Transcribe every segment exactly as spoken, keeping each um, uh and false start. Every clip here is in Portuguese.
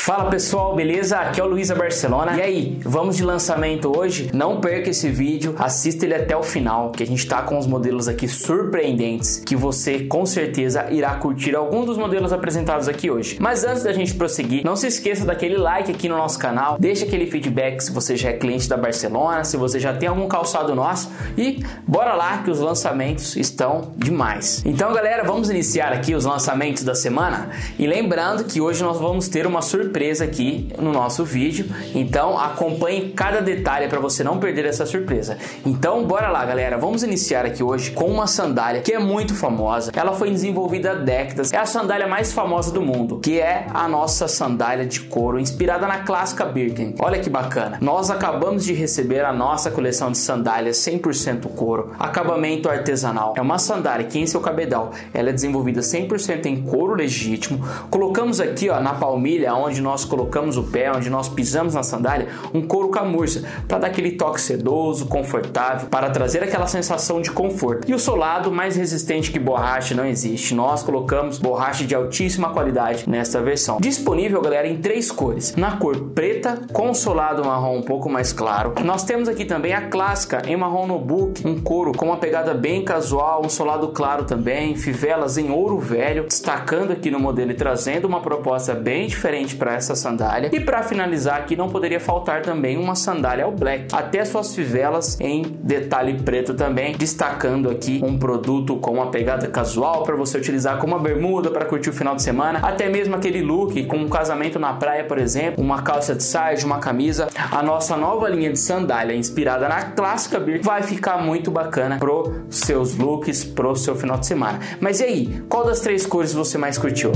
Fala pessoal, beleza? Aqui é o Luiz da Barcelona. E aí, vamos de lançamento hoje? Não perca esse vídeo, assista ele até o final, que a gente tá com os modelos aqui surpreendentes, que você com certeza irá curtir algum dos modelos apresentados aqui hoje. Mas antes da gente prosseguir, não se esqueça daquele like aqui no nosso canal, deixa aquele feedback se você já é cliente da Barcelona, se você já tem algum calçado nosso, e bora lá que os lançamentos estão demais. Então galera, vamos iniciar aqui os lançamentos da semana, e lembrando que hoje nós vamos ter uma surpresa surpresa aqui no nosso vídeo, então acompanhe cada detalhe para você não perder essa surpresa. Então bora lá galera, vamos iniciar aqui hoje com uma sandália que é muito famosa, ela foi desenvolvida há décadas, é a sandália mais famosa do mundo, que é a nossa sandália de couro inspirada na clássica Birken. Olha que bacana, nós acabamos de receber a nossa coleção de sandálias cem por cento couro, acabamento artesanal, é uma sandália que em seu cabedal ela é desenvolvida cem por cento em couro legítimo. Colocamos aqui ó, na palmilha onde nós colocamos o pé, onde nós pisamos na sandália, um couro camurça, para dar aquele toque sedoso, confortável, para trazer aquela sensação de conforto. E o solado mais resistente que borracha não existe, nós colocamos borracha de altíssima qualidade nesta versão. Disponível galera em três cores, na cor preta com solado marrom um pouco mais claro. Nós temos aqui também a clássica em marrom nubuck, um couro com uma pegada bem casual, um solado claro também, fivelas em ouro velho, destacando aqui no modelo e trazendo uma proposta bem diferente para essa sandália. E para finalizar aqui não poderia faltar também uma sandália ao black, até suas fivelas em detalhe preto também, destacando aqui um produto com uma pegada casual para você utilizar como uma bermuda para curtir o final de semana, até mesmo aquele look com um casamento na praia, por exemplo, uma calça de sarja, uma camisa. A nossa nova linha de sandália inspirada na clássica Birken vai ficar muito bacana pro seus looks, pro seu final de semana. Mas e aí, qual das três cores você mais curtiu?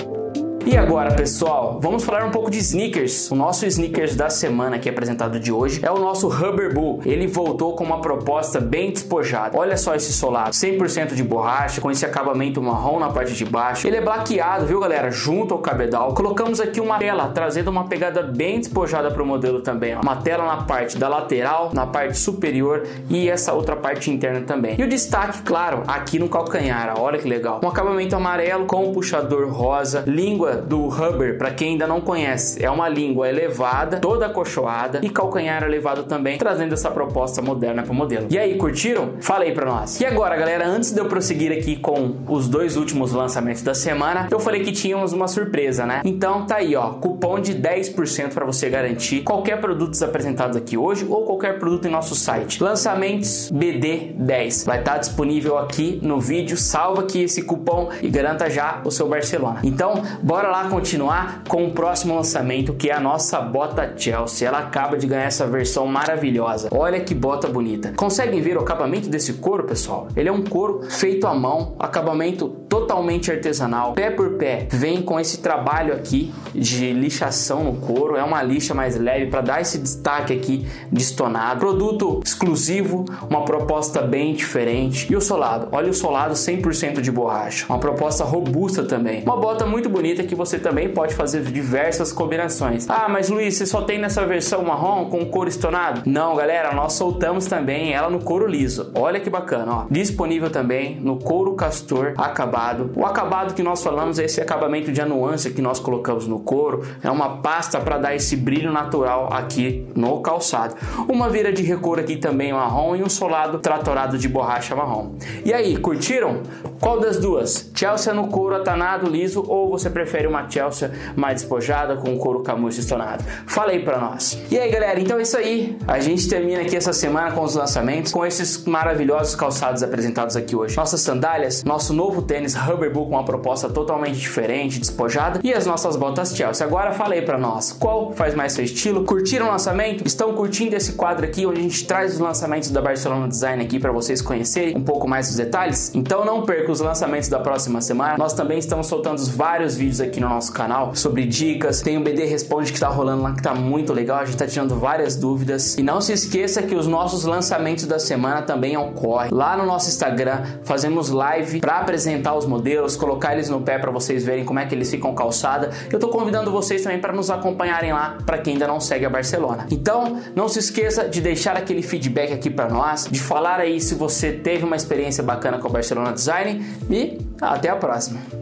E agora pessoal, vamos falar um pouco de sneakers. O nosso sneakers da semana aqui apresentado de hoje é o nosso Rubber Bull. Ele voltou com uma proposta bem despojada. Olha só esse solado, cem por cento de borracha, com esse acabamento marrom na parte de baixo. Ele é blaqueado, viu galera, junto ao cabedal. Colocamos aqui uma tela, trazendo uma pegada bem despojada para o modelo também. Ó. Uma tela na parte da lateral, na parte superior e essa outra parte interna também. E o destaque, claro, aqui no calcanhar, ó. Olha que legal. Um acabamento amarelo com um puxador rosa, língua do Rubber, para quem ainda não conhece, é uma língua elevada, toda acolchoada e calcanhar elevado também, trazendo essa proposta moderna para o modelo. E aí, curtiram? Fala aí para nós. E agora, galera, antes de eu prosseguir aqui com os dois últimos lançamentos da semana, eu falei que tínhamos uma surpresa, né? Então tá aí, ó, cupom de dez por cento para você garantir qualquer produto apresentado aqui hoje ou qualquer produto em nosso site. Lançamentos B D dez. Vai estar disponível aqui no vídeo. Salva aqui esse cupom e garanta já o seu Barcelona. Então, bora lá continuar com o próximo lançamento, que é a nossa bota Chelsea. Ela acaba de ganhar essa versão maravilhosa. Olha que bota bonita. Conseguem ver o acabamento desse couro, pessoal? Ele é um couro feito à mão, acabamento totalmente artesanal, pé por pé. Vem com esse trabalho aqui de lixação no couro. É uma lixa mais leve para dar esse destaque aqui de estonado. Produto exclusivo, uma proposta bem diferente. E o solado? Olha o solado cem por cento de borracha. Uma proposta robusta também. Uma bota muito bonita que você também pode fazer diversas combinações. Ah, mas Luiz, você só tem nessa versão marrom com couro estonado? Não, galera, nós soltamos também ela no couro liso. Olha que bacana, ó. Disponível também no couro castor acabado. O acabado que nós falamos é esse acabamento de anuância que nós colocamos no couro. É uma pasta para dar esse brilho natural aqui no calçado. Uma vira de recouro aqui também marrom e um solado tratorado de borracha marrom. E aí, curtiram? Qual das duas? Chelsea no couro atanado, liso, ou você prefere uma Chelsea mais despojada com couro camurça estonado? Fala aí pra nós. E aí galera, então é isso aí. A gente termina aqui essa semana com os lançamentos, com esses maravilhosos calçados apresentados aqui hoje. Nossas sandálias, nosso novo tênis Rubber Bull com uma proposta totalmente diferente, despojada, e as nossas botas Chelsea. Agora fala aí pra nós, qual faz mais seu estilo? Curtiram o lançamento? Estão curtindo esse quadro aqui onde a gente traz os lançamentos da Barcelona Design aqui para vocês conhecerem um pouco mais dos detalhes? Então não perca os lançamentos da próxima semana. Nós também estamos soltando vários vídeos aqui no nosso canal sobre dicas. Tem o B D Responde que tá rolando lá, que tá muito legal. A gente tá tirando várias dúvidas. E não se esqueça que os nossos lançamentos da semana também ocorrem lá no nosso Instagram. Fazemos live para apresentar os modelos, colocar eles no pé para vocês verem como é que eles ficam calçada. Eu tô convidando vocês também para nos acompanharem lá, para quem ainda não segue a Barcelona. Então, não se esqueça de deixar aquele feedback aqui para nós, de falar aí se você teve uma experiência bacana com a Barcelona Design, e até a próxima.